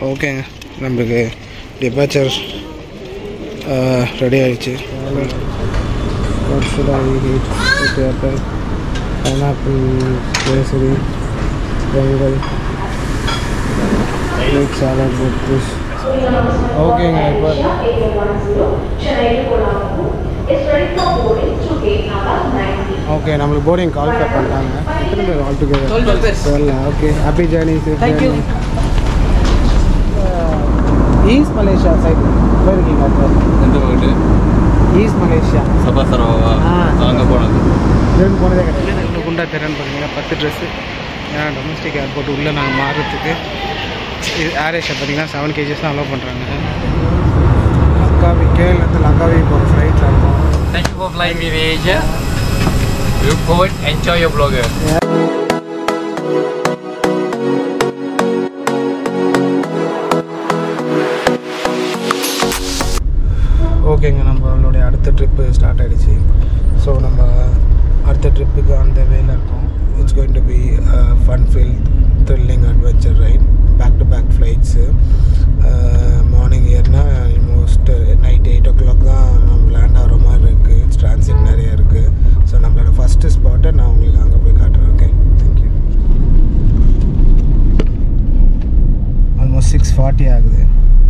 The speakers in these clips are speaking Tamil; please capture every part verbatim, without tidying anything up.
ஓகேங்க, நம்மளுக்கு டிபார்ச்சர் ரெடி ஆகிடுச்சு. Apple, pineapple, kesari, pongal, egg salad, foods. ஓகேங்க, இப்போ ஓகே நம்மளுக்கு போர்டிங் கால் பேக் பண்ணிட்டாங்க. எத்தனை பேர் ஆல் டுகெதர்? சொல்லலாம். Okay, happy journey. Thank you. East Malaysia side போயிருக்கீங்க? எந்த போயிட்டு? ஈஸ்ட் மலேசியா சபா சரவா அங்கே போனது ரெண்டு போனதே கிடையாது. இவ்வளோ குண்டா தரேன்னு பார்த்தீங்கன்னா பத்து ட்ரெஸ்ஸு. ஏன்னா டொமஸ்டிக் ஏர்போர்ட் உள்ளே நாங்கள் மாறுறதுக்கு இது ஏர் ஏஷியா பார்த்தீங்கன்னா செவன் கேஜஸ் தான் அலோவ் பண்ணுறாங்க. லக்காவி கேரளத்தில் லக்காவி போகிற ஃப்ளைட்டில் இருக்கும். Thank you for flying with Asia. Look forward, enjoy your vlogger. ஓகேங்க, நம்மளுடைய அடுத்த ட்ரிப்பு ஸ்டார்ட் ஆகிடுச்சு. ஸோ நம்ம அடுத்த ட்ரிப்புக்கு அந்த வேல இருக்கோம். It's going to be fun filled thrilling adventure right, back to back flights. Morning ஏறினா almost night eight o'clock தான் நம்ம லேண்ட் ஆகிற மாதிரி இருக்குது. ட்ரான்சிட் நிறைய இருக்குது. ஸோ நம்மளோட ஃபஸ்ட்டு ஸ்பாட்டை நான் உங்களுக்கு அங்கே போய் காட்டுறேன். Okay, thank you. Almost six forty ஆகுது.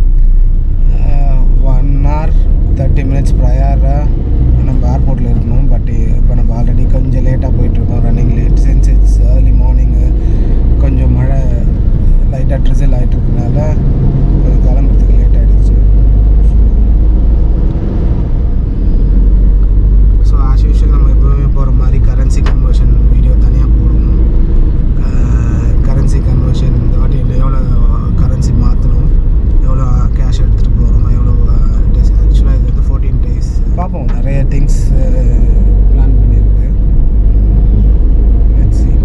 ஒன் ஹவர் தேர்ட்டி மினிட்ஸ் ப்ரையராக நம்ம ஏர்போர்ட்டில் இருக்கணும். பட் இப்போ நம்ம ஆல்ரெடி கொஞ்சம் லேட்டாக போயிட்டுருக்கோம். Running late since it's early morning. கொஞ்சம் மழை லைட்டாக ட்ரிசில் ஆகிட்டுருக்கனால கொஞ்சம் கிளம்புறதுக்கு லேட் ஆகிடுச்சு. ஸோ ஆஸ் யூஷுவல் நம்ம எப்போவுமே போகிற மாதிரி கரன்சி கன்வர்ஷன் வீடியோ தனியாக போடணும். கரன்சி கன்வர்ஷன் இந்த வாட்டி எவ்வளோ கரன்சி மாற்றணும், எவ்வளோ கேஷ் எடுத்துகிட்டு போகிறோம், எவ்வளோ டேஸ். ஆக்சுவலாக இது வந்து ஃபோர்டீன் டேஸ். பார்ப்போம், நிறைய திங்ஸ் பிளான் பண்ணியிருக்கு. Let's see.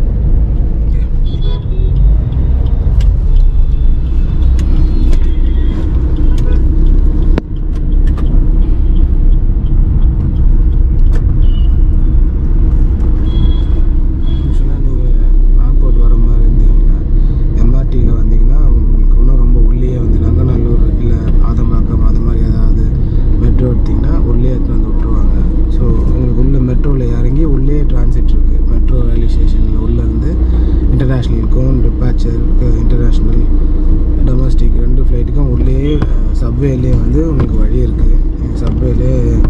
இன்டர்நேஷ்னல் டொமஸ்டிக் ரெண்டு ஃப்ளைட்டுக்கும் உள்ளே சப்வேலே வந்து உங்களுக்கு வழி இருக்குது. நீங்கள் சப்வேலே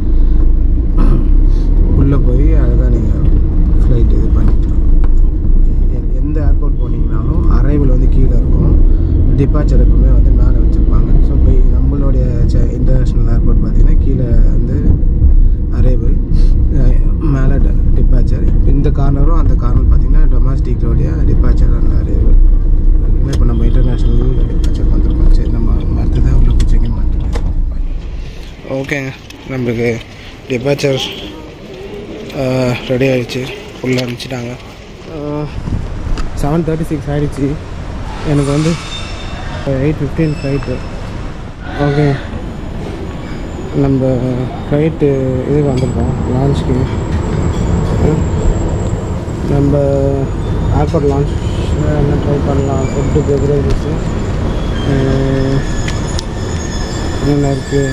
உள்ளே போய் அழகாக நீங்கள் ஃப்ளைட் இது பண்ணிக்கலாம். எந்த ஏர்போர்ட் போனீங்கனாலும் அரைவல் வந்து கீழே இருக்கும், டிபார்ச்சர் எப்பவுமே வந்து மேலே வச்சுருப்பாங்க. ஸோ போய் நம்மளுடைய இன்டர்நேஷ்னல் ஏர்போர்ட் பார்த்திங்கன்னா கீழே வந்து அரைவல், மேலே டிபார்ச்சர். இந்த கார்னரும் அந்த கார்னர் பார்த்திங்கன்னா டொமஸ்டிக்கோடைய டிபார்ச்சர் அண்ட் அரைவல். இப்போ நம்ம இன்டர்நேஷ்னல் டிபார்ச்சர் வந்துருக்கோம். சரி, நம்ம அடுத்தது உள்ள போய் செக்இன் பண்ணிட்டு. ஓகேங்க, நம்மளுக்கு டிபார்ச்சர் ரெடி ஆகிடுச்சு. ஃபுல்லாக அனுப்பிச்சிட்டாங்க. செவன் தேர்ட்டி சிக்ஸ் ஆகிடுச்சு. எனக்கு வந்து எயிட் ஃபிஃப்டீன் ஃப்ளைட்டு. ஓகே, நம்ம ஃப்ளைட்டு இதுக்கு வந்திருக்கோம் லான்ச்சுக்கு. நம்ம ஏர்போர்ட் லான்ச் என்ன ட்ரை பண்ணலாம். ஃபுட்டு பெவரேஜஸ் என்னென்ன இருக்குது.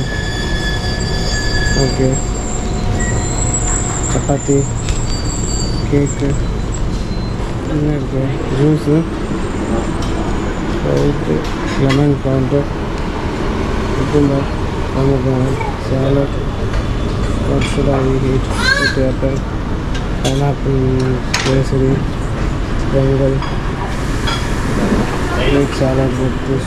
ஓகே, சப்பாத்தி, கேக்கு என்ன இருக்குது, juice, Sprite, lemon counter, cucumber, pomegranate, salad, what should I eat? Apple, pineapple, kesari, pongal, egg salad, foods.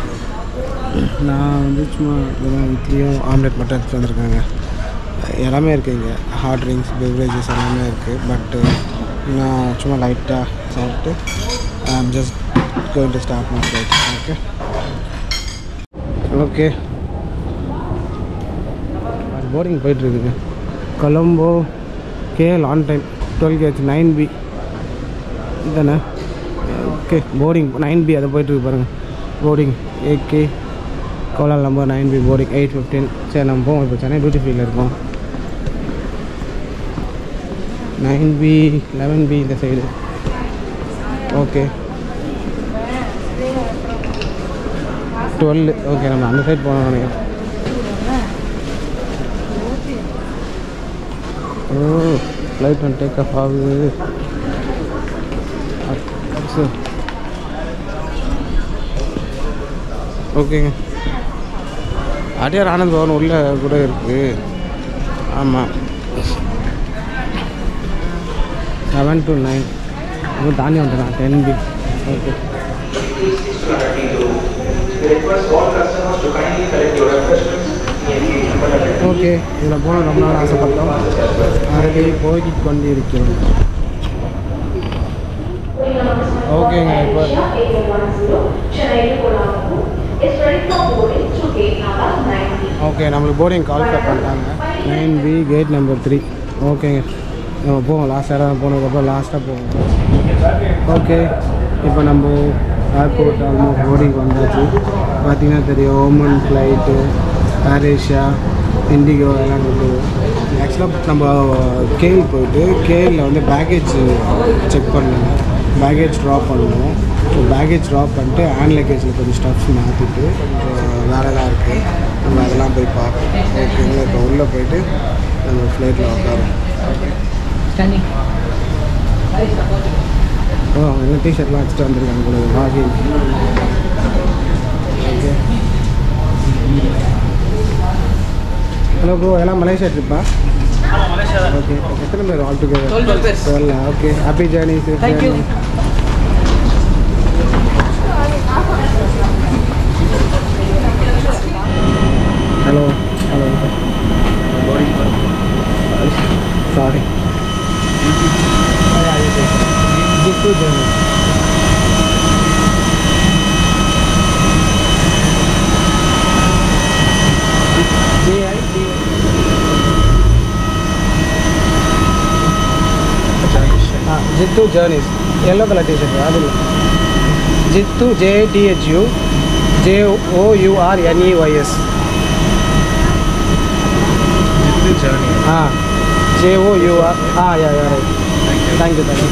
நான் வந்து சும்மா இதெல்லாம் இட்லியும் ஆம்லெட் மட்டும் எடுத்துகிட்டு வந்திருக்காங்க. எல்லாமே இருக்குது இங்கே, ஹாட் ட்ரிங்க்ஸ், பெவரேஜஸ் எல்லாமே இருக்குது. பட்டு நான் சும்மா லைட்டாக சாப்பிட்டு I am just going to start my flight. Okay okay boarding போயிட்டுருக்குங்க. Colombo KL on time twelve KH nine B தானே. ஓகே, போர்டிங் நைன் பி அதை போயிட்டுருக்கு பாருங்கள். Boarding AK Kuala Lumpur nine B boarding eight fifteen. சரி, நம்ம போவோம். இப்போ சென்னை டியூட்டி ஃப்ரீயில் இருக்கோம். நைன் பி லெவன் பி இந்த சைடு. Okay, twelve. ஓகே, நம்ம அந்த சைட் போனோம் நினைக்கிறேன். Oh, flight one take off ஆகுது. ஓகேங்க. அடியார் ஆனந்த் பவன் உள்ளே கூட இருக்குது. ஆமாம், செவன் டு நைன் இப்போ தாண்டி வந்துட்டேன். Ten B. ஓகே. ஓகே, இதில் போன ரொம்ப நாள் ஆசைப்பட்டோம். அதுக்கு போய் கொண்டு இருக்கிறோம். ஓகேங்க. இப்போ ஓகே, நம்மளுக்கு போர்டிங் கால் பேக் பண்ணிட்டாங்க. Nine B gate number three. ஓகேங்க, நம்ம போவோம். லாஸ்ட் இடம் போனதுக்கப்புறம் லாஸ்ட்டாக போவோம். ஓகே, இப்போ நம்ம ஏர்போர்ட் ஆல்மோஸ்ட் போர்டிங் வந்தாச்சு. பார்த்திங்கன்னா தெரியும், ஓமன் ஃப்ளைட்டு, ஏரேஷியா, இண்டிகோ எல்லாம் இருக்குது. ஆக்சுவலாக நம்ம கேஎல் போயிட்டு கேஎல்ல வந்து பேக்கேஜ் செக் பண்ணணும், பேக்கேஜ் ட்ராப் பண்ணணும். ஸோ பேக்கேஜ் ட்ராப் பண்ணிட்டு ஹேண்ட் லக்கேஜில் கொஞ்சம் ஸ்டஃப்ஸ் மாற்றிட்டு கொஞ்சம் வேலைலாம் இருக்குது. நம்ம அதெல்லாம் போய் பார்ப்போம். ஓகேங்களா, இப்போ உள்ளே போயிட்டு நம்ம ஃப்ளைட்டில் உட்காரோம். ஓ, அவங்க என்ன டிஷர்ட்லாம் வச்சுட்டு வந்திருக்காங்க கூட வாகி. ஓகே, ஹலோ ப்ரோ, எல்லாம் மலேசியா ட்ரிப்பா? ஓகே, எத்தனை பேர் all together? Twelve. Okay, happy journey. Thank you. Hello hello sorry. ஜிப்பு journey. Jithu journeys, yellow colour T-shirt. அது இல்லை, Jithu, JDHU JOURNEYS. Jithu journey. Ah, JOUR. Ah, yeah yeah right. Thank you thank you.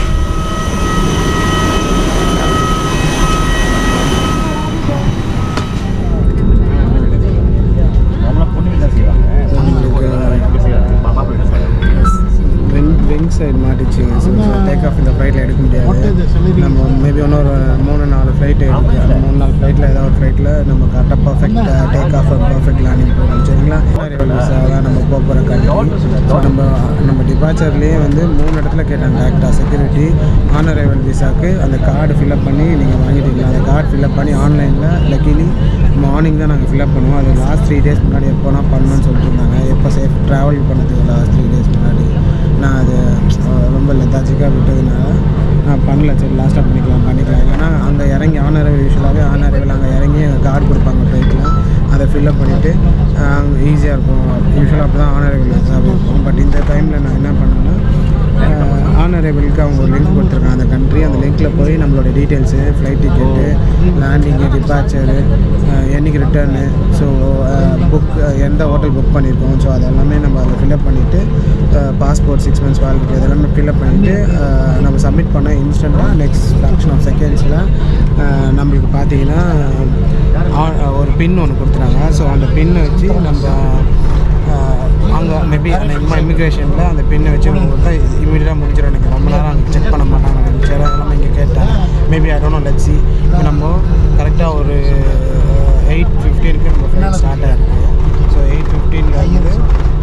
Wing side மாட்டிச்சுங்க. ஸோ டேக் ஆஃப் இந்த ஃப்ளைட்டில் எடுக்க முடியாது. நம்ம மேபி இன்னொரு மூணு நாலு ஃப்ளைட்டு எடுத்து அந்த மூணு நாலு ஃப்ளைட்டில் ஏதாவது ஒரு ஃப்ளைட்டில் நம்ம கரெக்டாக perfect take off perfect landing போகணும். சரிங்களா, விசா நம்ம போக போகிற கண்ட்ரி. ஸோ நம்ம நம்ம டிபார்ச்சர்லேயே வந்து மூணு இடத்துல கேட்டாங்க கரெக்டாக செக்யூரிட்டி. ஆன் அரைவல் விசாவுக்கு அந்த கார்டு ஃபில்அப் பண்ணி நீங்கள் வாங்கிட்டீங்களா? அந்த கார்டு ஃபில்அப் பண்ணி ஆன்லைனில் லக்கிலி மார்னிங் தான் நாங்கள் ஃபில்அப் பண்ணுவோம். அது லாஸ்ட் த்ரீ டேஸ் முன்னாடி எப்போனா பண்ணணும்னு சொல்லிட்டு இருந்தாங்க. எப்போ சேஃப் ட்ராவல் பண்ணதுக்கு லாஸ்ட் த்ரீ டேஸ் முன்னாடி நான் அது ரொம்ப லெத்தாச்சிக்காக விட்டதுனால நான் பண்ணல. சரி, லாஸ்ட்டாக பண்ணிக்கலாம் பண்ணிக்கலாம் இல்லைனா அங்கே இறங்கி ஆன் அரைவல் யூஸ்வலாகவே ஆன் அரைவல் அங்கே இறங்கி அங்கே கார்டு கொடுப்பாங்க ஃப்ளைட்டில். அதை ஃபில்அப் பண்ணிவிட்டு அங்கே ஈஸியாக இருக்கும். யூஸ்வலாக அப்போ தான் ஆன் அரைவல் விசாவே இருக்கும். பட் இந்த டைமில் நான் என்ன பண்ணேன்னா, ஆன் அரைவலுக்கு அவங்க ஒரு லிங்க் கொடுத்துருக்காங்க அந்த கண்ட்ரி. அந்த லிங்க்கில் போய் நம்மளோட details, flight ticket, landing, departure, என்றைக்கு ரிட்டர்னு, ஸோ புக் எந்த ஹோட்டல் புக் பண்ணியிருக்கோம், ஸோ அதெல்லாமே நம்ம அதை ஃபில்அப் பண்ணிவிட்டு பாஸ்போர்ட் சிக்ஸ் மந்த்ஸ் வேலிடிட்டி அதெல்லாமே ஃபில்அப் பண்ணிவிட்டு நம்ம சப்மிட் பண்ண இன்ஸ்டண்ட்டாக நெக்ஸ்ட் ஃப்ராக்ஷன் ஆஃப் செகண்ட்ஸில் நம்மளுக்கு பார்த்தீங்கன்னா ஒரு பின் ஒன்று கொடுத்துறாங்க. ஸோ அந்த பின்னை வச்சு நம்ம அங்கே மேபி அந்த இமிக்ரேஷனில் அந்த பின்னை வச்சு கொடுத்தா இமீடியட்டாக முடிஞ்சிடும். எனக்கு ரொம்ப நேரம் அங்கே செக் பண்ண மாட்டாங்க. சரி, அதெல்லாம் இங்கே கேட்டேன். Maybe I don't know, let's see. இப்போ நம்ம கரெக்டாக ஒரு எயிட் ஃபிஃப்டீனுக்கு நம்ம ஃப்ளைட் ஸ்டார்ட் ஆகிருக்கு. ஸோ எயிட் ஃபிஃப்டீனில் வந்து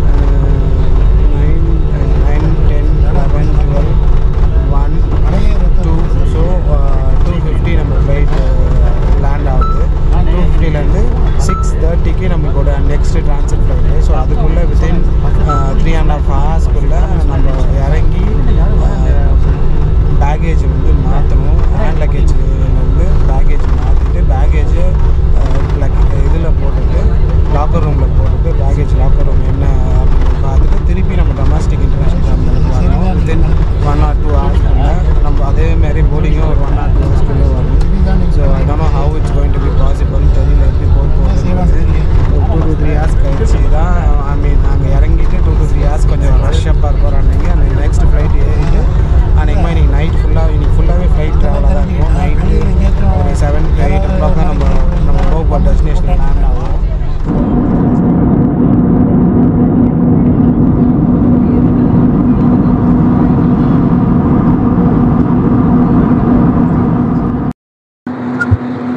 nine nine ten eleven twelve one two so two fifty நம்ம ஃப்ளைட் லேண்ட் ஆகுது. டூ ஃபிஃப்டிலேருந்து சிக்ஸ் தேர்ட்டிக்கு நம்மளோட நெக்ஸ்ட்டு ட்ரான்சிட் ஃப்ளைட்டு. ஸோ அதுக்குள்ளே வித்தின் த்ரீ அண்ட் ஹாஃப் ஹவர்ஸ்க்குள்ளே நம்ம இறங்கி பேக்கேஜ் வந்து மாற்றணும். ஹேண்ட் லக்கேஜ்லேருந்து பேக்கேஜ் மாற்றி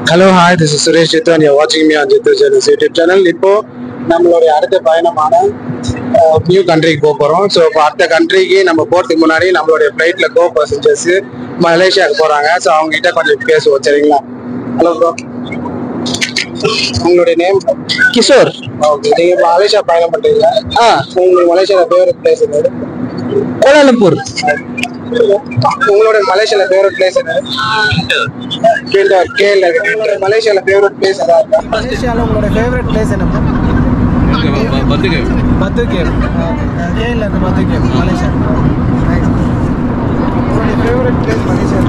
hello hi, this is Suresh Jithu and you வாட்சிங் me on Jithu journals YouTube channel. இப்போ நம்மளுடைய அடுத்த பயணமான நியூ கண்ட்ரிக்கு போக போகிறோம். ஸோ இப்போ அடுத்த கண்ட்ரிக்கு நம்ம போகிறதுக்கு முன்னாடி நம்மளுடைய ஃப்ளைட்டில் கோ பசஞ்சர்ஸ் மலேசியாவுக்கு போகிறாங்க. ஸோ அவங்ககிட்ட கொஞ்சம் பேசுவோம், சரிங்களா? ஹலோ ப்ரோ, உங்களுடைய நேம்? கிஷோர். ஓகே, நீங்கள் மலேசியா பயணம் பண்ணுறீங்க. ஆ, உங்களுக்கு மலேசியாவில் ஃபேவரட் பிளேஸ் என்னது? கோலாலம்பூர். உங்களுடைய மலேசியால ஃபேவரட் பிளேஸ் என்ன? கேஎல். மலேசியால ஃபேவரட் பிளேஸ் என்ன? மலேசியால உங்களுடைய ஃபேவரட் பிளேஸ் என்ன? பத்து கேவ். பத்து கேவ். கேஎல் அந்த பத்து கேவ் மலேசியா. உங்களுடைய ஃபேவரட் பிளேஸ் மலேசியா?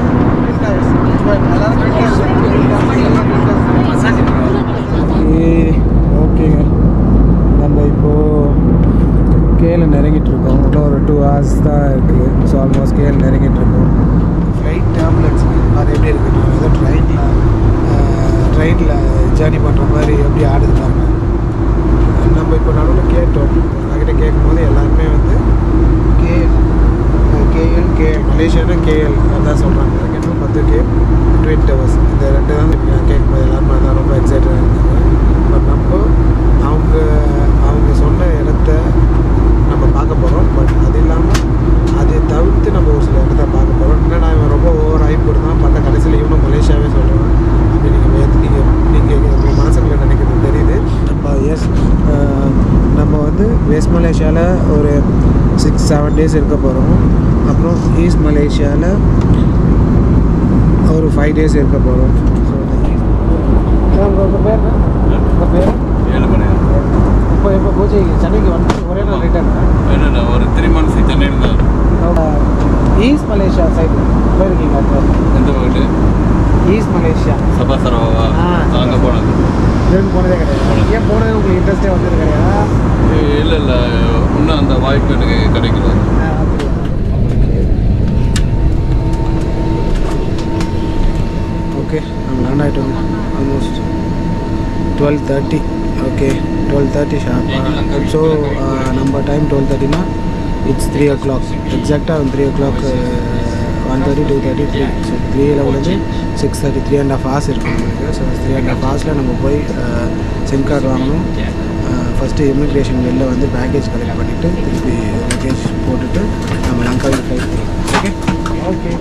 ஓகேங்க, நம்ம இப்போ கேல நெருங்கிட்டு இருக்கோம். இன்னும் ஒரு டூ ஹவர்ஸ் தான் இருக்குது. ஸோ ஆல்மோஸ்ட் கேல நெருங்கிட்டு இருக்கோம். ஃப்ளைட் டேப்லெட்ஸ் அது எப்படி இருக்குது? ஏதோ ட்ரெயினில் ட்ரெயினில் ஜேர்னி பண்ணுற மாதிரி எப்படி ஆடுது பாருங்க. நம்ம இப்போ நடுவில் கேட்டோம், அவங்ககிட்ட கேட்கும்போது எல்லாருமே வந்து கேஎல் கேஎல் கேஎல் மலேசியானா கேஎல் அதான் சொல்கிறாங்க. எனக்கு பத்து கே ட்வின் டவர்ஸ் இந்த ரெண்டு தான் நான் கேட்கும்போது எல்லாருமே அதான் ரொம்ப எக்ஸைட்டடாக இருந்தாங்க. பட் நம்ம அவங்க அவங்க சொன்ன இடத்த நம்ம பார்க்க போகிறோம். பட் அது இல்லாமல் அதை தவிர்த்து நம்ம ஒரு சில இடத்த பார்க்க போகிறோம். என்னடா இவன் ரொம்ப ஓவர் ஆகி போடுதான் பார்த்தா கடைசியில் இவனும் மலேசியாவே சொல்கிறேன் அப்படி நீங்கள் நீங்கள் நீங்கள் உங்கள் மனசுக்குள்ள நினைக்கிறது தெரியுது. நம்ம எஸ் நம்ம வந்து வெஸ்ட் மலேசியாவில் ஒரு சிக்ஸ் செவன் டேஸ் இருக்க போகிறோம். அப்புறம் ஈஸ்ட் மலேசியாவில் ஒரு ஃபைவ் டேஸ் இருக்க போகிறோம். ஸோ உங்கள் பேர் உங்கள் பேர் ஏழு மணி இப்போ இப்போ பூஜை சென்னைக்கு வந்து ஒரே நாள் ரிட்டர்ன் இல்லை ஒரு த்ரீ மந்த்ஸ் சென்னையில் தான். ஈஸ்ட் மலேசியா சைடு போயிருக்கீங்க? எந்த வீட்டு? ஈஸ்ட் மலேசியா சபா சரவா அங்கே போனது இதுன்னு போனதே கிடையாது. ஏன் போனது உங்களுக்கு இன்ட்ரெஸ்டே வந்தது கிடையாதா? இல்லை இல்லை இன்னும் அந்த வாய்ப்பு எனக்கு கிடைக்கல. ஓகே, நம்ம லேண்ட் ஆகிட்டோம். Almost twelve thirty. Okay, twelve thirty ஷார்ப்பாக. ஸோ நம்ம டைம் டுவெல் தேர்ட்டினா இட்ஸ் த்ரீ ஓ கிளாக் எக்ஸாக்டாக. Three o'clock one thirty two thirty three so three லெவலேருந்து six thirty three and half hours இருக்குது நம்மளுக்கு. ஸோ த்ரீ அண்ட் ஹாஃப் ஹார்ஸில் நம்ம போய் சிம் கார்டு வாங்கணும். ஃபஸ்ட்டு இமிக்ரேஷன் வெளில வந்து பேக்கேஜ் கலெக்ட் பண்ணிவிட்டு திருப்பி பேக்கேஜ் போட்டுட்டு நம்ம லங்காவில் flight. Okay okay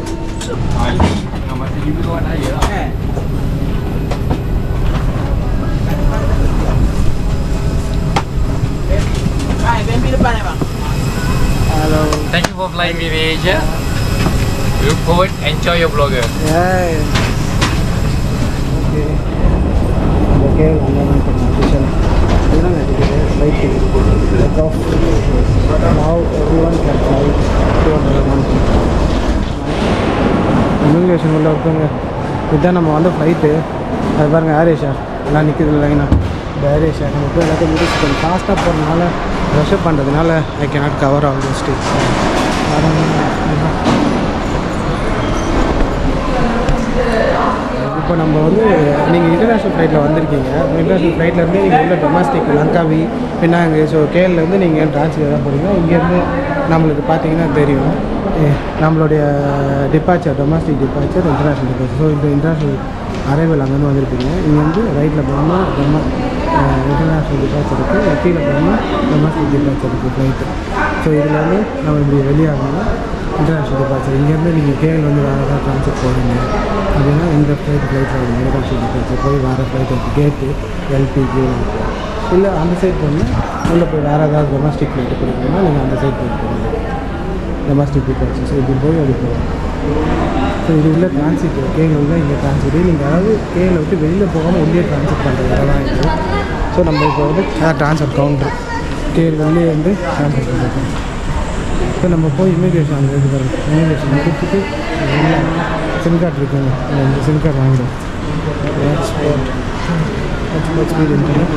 Hello. Thank you for flying with Asia. You could enjoy your blogger. Yeah. Okay. Okay, I'm going to official. You know that it is flight ticket. Take off. Now everyone can fly to another country. Immigration உள்ள ஒருத்தவங்க இதுதான் நம்ம வந்த ஃப்ளைட்டு. அது பாருங்கள் ஏர் ஏஷியா எல்லாம் நிற்கிது லைனாக. இந்த ஏர் ஏஷியா நம்ம போய் எல்லாத்தையும் முடிச்சு கொஞ்சம் ஃபாஸ்ட்டாக போகிறதுனால ரஷ்அப் பண்ணுறதுனால I cannot cover all the states. இப்போ நம்ம வந்து நீங்கள் இன்டர்நேஷ்னல் ஃப்ளைட்டில் வந்திருக்கீங்க. இன்டர்நேஷ்னல் ஃப்ளைட்லேருந்து நீங்கள் உள்ள டொமஸ்டிக் லங்காவி பின்னாங்க. ஸோ கேஎல்லேருந்து நீங்கள் ட்ரான்ஸ்ஃபர் தான் போகிறீங்க. இங்கேருந்து நம்மளுக்கு பார்த்தீங்கன்னா தெரியும் நம்மளுடைய departure, domestic departure, international departure. So இந்த இன்டர்நேஷ்னல் அரைவல் அங்கேருந்து வந்திருப்பீங்க. இங்கே வந்து ரைட்டில் போனால் டொம இன்டர்நேஷ்னல் டிபார்ச்சர் இருக்குது, கீழே போனால் டொமஸ்டிக் டிபார்ச்சர் இருக்குது ஃப்ளைட்டு. ஸோ இதில் வந்து நம்ம இப்படி வெளியாகணும்னா இன்டர்நேஷ்னல் டிபார்ச்சர். இங்கேருந்து நீங்கள் கேஎல் வந்து வேறு ஏதாவது ட்ரான்ஸ்ஃபர் போகிறீங்க அப்படின்னா இந்த ஃப்ளைட் ஃப்ளைட்டில் வருது இன்டர்நேஷ்னல் டிபார்ச்சர். போய் வேறு ஃப்ளைட் இருக்குது கேட்டு எல்பிக்கு. இல்லை அந்த சைட் போனால் உள்ளே போய் வேறு ஏதாவது டொமஸ்டிக் ஃப்ளைட்டு கொடுக்கணும்னா நீங்கள் அந்த சைட் போய் போகணும் டொமஸ்டிக் டிபார்ச்சர். ஸோ இப்படி போய் அப்படி போகும். ஸோ இது உள்ள டிரான்சிட் கேஎல் உள்ள இங்கே டிரான்சிட். நீங்கள் அதாவது கேஎல் விட்டு வெளியில் போகாமல் உள்ளே டிரான்ஸ்ஃபர் பண்ணுறது இதெல்லாம் இருக்குது. ஸோ நம்ம இப்போ வந்து ட்ரான்ஸ்ஃபர் கவுண்டர் கேஎல் வெளியே வந்து ட்ரான்ஸ்ஃபர் பண்ணுறது. ஸோ நம்ம போய் இமிக்ரேஷன் அங்கே இது பாருங்க. இமிக்ரேஷன் முடிச்சுட்டு சிம் கார்டு இருக்குங்க, இந்த சிம் கார்டு வாங்கிடும். Export export speed internet.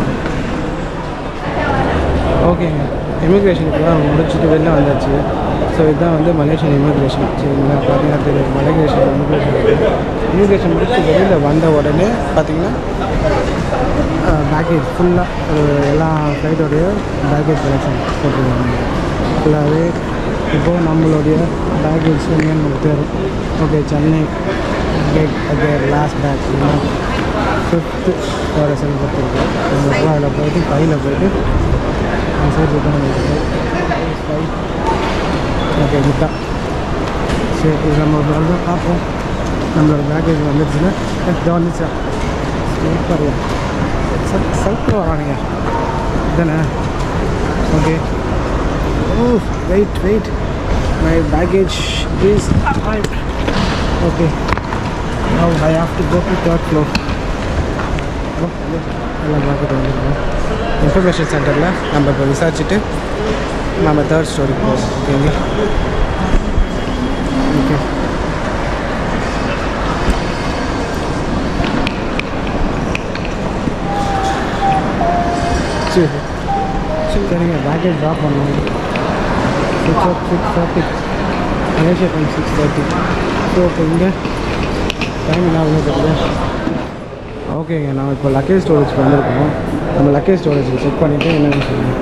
ஓகேங்க, இமிக்ரேஷனுக்கு தான் முடிச்சுட்டு வெளில வந்தாச்சு. ஸோ இதுதான் வந்து மலேசியன் இமிக்ரேஷன். சரிங்களா, பார்த்தீங்கன்னா தெரியும் மலேசியன் இமிக்ரேஷன். இமிக்ரேஷன் முடிச்சு வெளியில் வந்த உடனே பார்த்தீங்கன்னா பேக்கேஜ் ஃபுல்லாக எல்லா ஃப்ளைட்டோடைய பேக்கேஜ் கலெக்ஷன் போட்டுருக்காங்க ஃபுல்லாகவே. இப்போது நம்மளுடைய பேக்கேஜ் என்னன்னு நமக்கு தெரியும். Okay, Chennai gate okay last bag fifth வேறு செல் கொடுத்துருக்கு. நம்ம அதில் போயிட்டு ஃபைவ்ல போயிட்டு அந்த சைடு ரிட்டர்ன் ஃபைவ். ஓகே இதுதான். சரி இது நம்ம ஒரு வந்து பார்ப்போம். நம்மளோட பேக்கேஜ் வந்துடுச்சுன்னா இதான் வந்துச்சா சூப்பர். சல் சல்கில் வரானுங்க இதுதானே. Okay. Oh wait wait my baggage is arrived. ஓகே now I have to go to third floor. எல்லாம் பார்த்துட்டு வந்துருக்கோம். இன்ஃபர்மேஷன் சென்டரில் நம்ம இப்போ விசாரிச்சுட்டு நம்ம தேர்ட் ஸ்டோரிக்கு போவோம். ஓகேங்களா. ஓகே சரி சரிங்க. பேக்கேஜ் ட்ராப் பண்ணோம் six oh six thirty Malaysia time six thirty. So இப்போ இங்கே டைம் என்ன ஆகுது தெரியல. ஓகேங்க நம்ம இப்போ லக்கேஜ் ஸ்டோரேஜ்க்கு வந்திருக்கோம். நம்ம லக்கேஜ் ஸ்டோரேஜுக்கு செக் பண்ணிவிட்டு என்னென்னு சொல்லுங்கள்.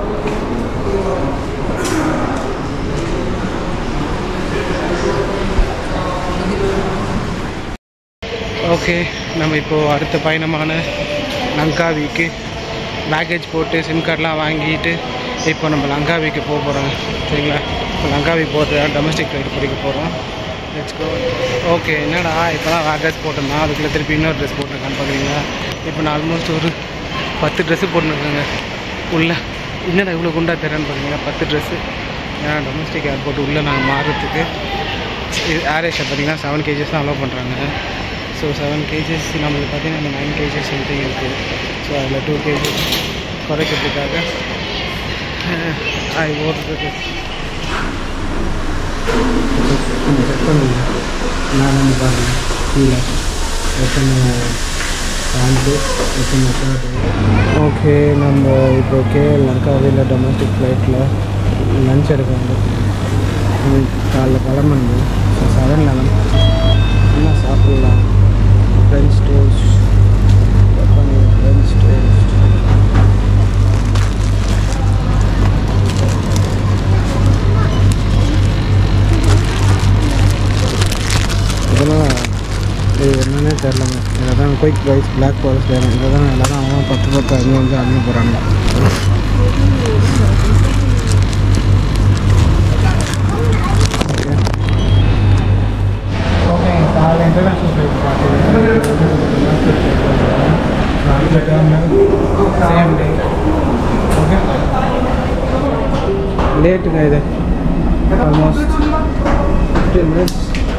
ஓகே நம்ம இப்போது அடுத்த பயணமான லங்காவிக்கு பேக்கேஜ் போட்டு சிம் கார்டெலாம் வாங்கிட்டு இப்போ நம்ம லங்காவிக்கு போக போகிறோங்க. சரிங்களா. இப்போ லங்காவி போகிறதுக்காக டொமஸ்டிக் ஃப்ளைட் பிடிக்க போகிறோம். Let's go. ஓகே என்னடா இப்போ தான் வேறு ட்ரெஸ் போட்டிருந்தேன், அதுக்குள்ளே திருப்பி இன்னொரு ட்ரெஸ் போட்டிருக்கான்னு பார்க்குறீங்களா. இப்போ நான் ஆல்மோஸ்ட் ஒரு பத்து ட்ரெஸ்ஸு போட்டுருக்கேங்க உள்ளே. என்னடா இவ்வளோ குண்டா தரேன்னு பார்த்தீங்கன்னா பத்து ட்ரெஸ்ஸு. ஏன்னா டொமஸ்டிக் ஏர்போர்ட் உள்ளே நாங்கள் மாறுறதுக்கு இது ஏர் ஏஷியா பார்த்தீங்கன்னா செவன் கேஜஸ் தான் அலோவ் பண்ணுறாங்க. ஸோ செவன் கேஜஸ் நம்மளுக்கு பார்த்தீங்கன்னா அந்த நைன் கேஜஸ் சம்திங் இருக்குது. ஸோ அதில் டூ கேஜஸ் குறைக்கிறதுக்காக ஐ ஓடுறது செக் பண்ணுங்க. நான் வந்து பாருங்கள் கீழே எத்தனை பேண்ட்டு எத்தனை ஷர்ட்டு. ஓகே நம்ம இப்போ கேஎல் லங்காவியில் டொமஸ்டிக் ஃப்ளைட்டில் லன்ச் எடுக்க வந்து காலைல கிளம்புண்டு. ஸோ செவன் லெவன் என்ன சாப்பிட்லாம். ஃப்ரெஞ்ச் டோஸ்ட் ஃப்ரெஞ்ச் டோஸ்ட் இதெல்லாம் இது என்னன்னே தெரிலங்க. இதில் தான் குயிக் ரைஸ் பிளாக் ஃபாரஸ்ட் வேணும். இதை தான் எல்லாம் அவன் பத்து பத்து அஞ்சு வந்து அங்கே போகிறாங்க. ஓகே காலையில் இன்டர்நேஷ்னல் ஃப்ளைட் பார்த்து சேம் டே. ஓகே லேட்டுங்க இது ஆல்மோஸ்ட் ஃபிஃப்டீன் மினிட்ஸ்.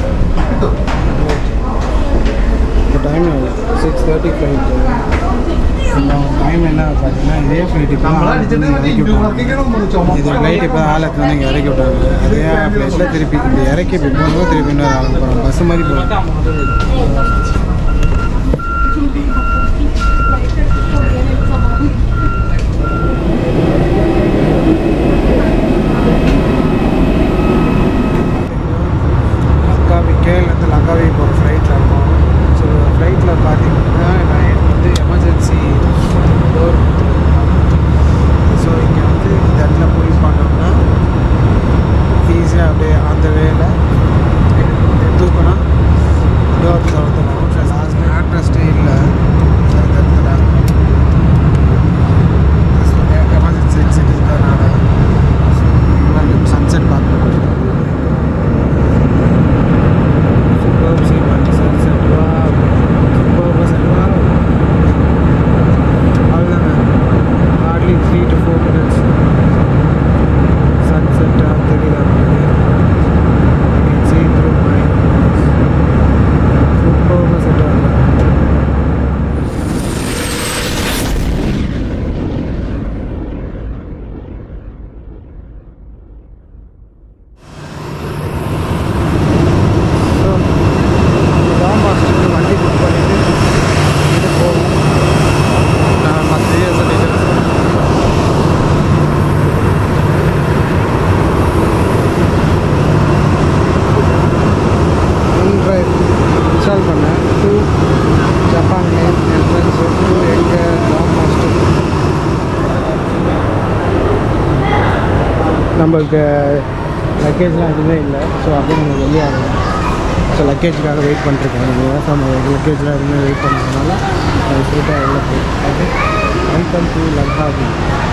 இப்போ time six thirty flight. Time என்ன பார்த்தீங்கன்னா இதே ஃப்ளைட் இப்போ இறக்கி விட்டாங்க. இது ஃப்ளைட் இப்போ ஆளுக்கு வந்து இங்கே இறக்கி விட்டாங்க. அதே ஃப்ளைட்டில் திருப்பி இப்படி இறக்கி இப்போ போகும்போது திருப்பி இன்னொரு ஆளுக்கு போகிறோம். பஸ் மாதிரி போகிறோம். லங்காவி கேரளத்து லங்காவி போகிற ஃப்ளைட்டில் இருக்கும். ஸோ ஃப்ளைட்டில் பார்த்தீங்கன்னா நான் வந்து எமர்ஜென்சி டோர். ஸோ இங்கே வந்து இந்த இடத்துல போய் பண்ணோம்னா ஈஸியாக அப்படியே அந்த வேலை தூக்கணும். டோர் திறந்துடும். ஸோ லாஸ்ட் ஆட்ரஸ்ட்டே இல்லை அந்த இடத்துல. எமர்ஜென்சி எக்ஸிட் இருக்கிறதுனால சன்செட் பார்க்கணும். Superb scene, sunset, wow, superb sunset, wow. அவ்வளோதாங்க. Hardly three to four minutes sunset தெரியுது. I can see through my eyes. Superb sunset ஆகுது. வண்டி புக் பண்ணிட்டு இது போகும். நான் மற்ற சொல்லிட்டு ட்ரைவ் இன்ஸ்டால் பண்ணேன். To Japan main entrance to எங்கள் ஜாப் மாஸ்டர். நம்மளுக்கு லக்கேஜ்லாம் எதுவுமே இல்லை. ஸோ அப்படியே நம்ம வெளியாகணும். ஸோ லக்கேஜுக்காக வெயிட் பண்ணிருக்கோம். நீங்கள் நம்ம லக்கேஜில் இருந்து வெயிட் பண்ணுறதுனால அது ஸ்ட்ரெயிட்டாக எவ்வளோ போகுது. Welcome to Langkawi.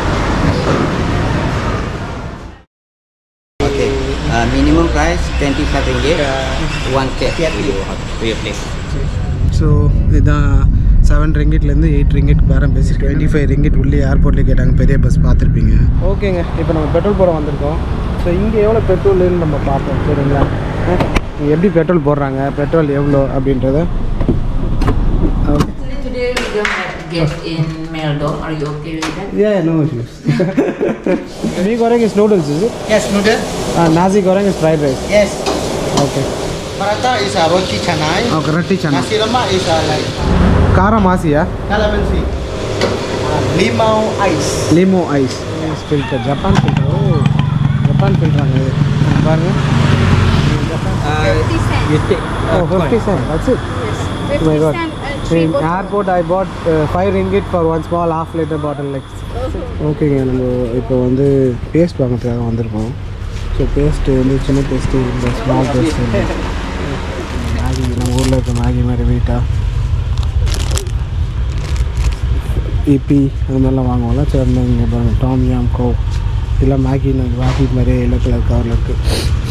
Okay, uh, minimum price twenty-five ringgit, one cat to your to your place. So இதுதான் செவன் ரிங்கிட்லேருந்து எயிட் ரிங்கிட் பேரம் பேசியிருக்கேன். டுவெண்ட்டி ஃபைவ் ரிங்கிட் உள்ளே ஏர்போர்ட்லேயே கேட்டாங்க. பெரிய பஸ் பார்த்துருப்பீங்க. ஓகேங்க, இப்போ நம்ம பெட்ரோல் போட வந்திருக்கோம். ஸோ இங்கே எவ்வளோ பெட்ரோல்னு நம்ம பார்ப்போம். சரிங்களா, இங்கே எப்படி பெட்ரோல் போடுறாங்க, பெட்ரோல் எவ்வளோ அப்படின்றத. Today we don't have guests in Meldon. Are you okay with that? Yeah, no issues. Mee goreng is noodles, is it? Yes, noodle. Uh, nasi goreng is fried rice. Yes. Okay. Paratha is a roti canai. Okay, roti canai. Nasi lemak is a like Kara masi, yeah? calamansi. Uh, limau ice. Limo ice. Yes, filter. Japan filter. Oh, Japan filter. பாருங்க. Uh, you take. Oh, fifty cent. That's it. Yes, Oh my God. fifty cent and three In bottles. airport, I bought uh, five ringgit for one small half liter bottle. Like. ஓகேங்க, நம்ம இப்போ வந்து பேஸ்ட் வாங்கிறதுக்காக வந்திருக்கோம். ஸோ பேஸ்ட்டு வந்து சின்ன பேஸ்ட்டு இந்த ஸ்மால் பேஸ்ட்டு மேகி, நம்ம ஊரில் இருக்க மேகி மாதிரி வீட்டாக இப்பி அது மாதிரிலாம் வாங்குவோம்ல. சரி, இங்கே பாருங்கள் டாம் யாம் கோ இதெல்லாம் மேகி மேகி மாதிரி எல்லோ கலர் கவரில் இருக்குது.